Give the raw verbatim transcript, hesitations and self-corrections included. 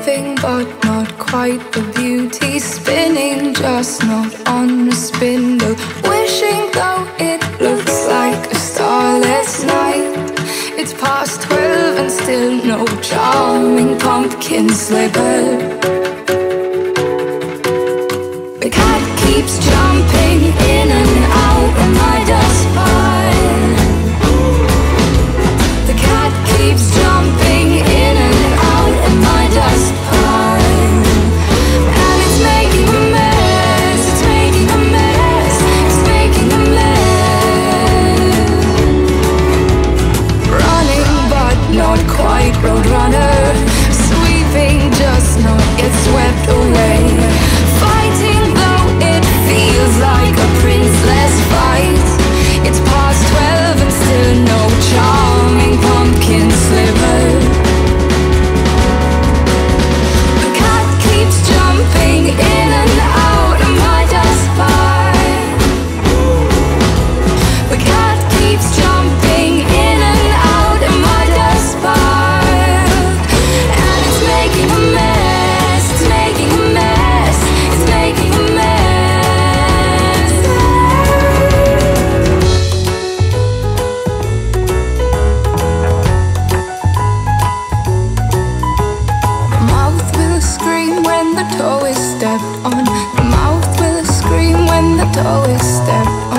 moving but not quite the beauty, spinning just not on a spindle, wishing though it looks like a starless night. It's past twelve and still no charming pumpkin slipper. The cat keeps jumping in and out of my dust pile. The cat keeps jumping in and out of my dust pile. And it's making a mess, it's making a mess, it's making a mess. Running but not quite roadrunner, sweeping just not yet swept away. Fighting though it feels like a princeless fight. It's past twelve and still no charming pumpkin sliver. The cat keeps jumping in and out of my dust pile. The cat keeps jumping in and out of my dust pile. And it's making a mess, it's making a mess, it's making a mess. The mouth will scream when the toe is stepped on. The mouth will scream when the toe is stepped on.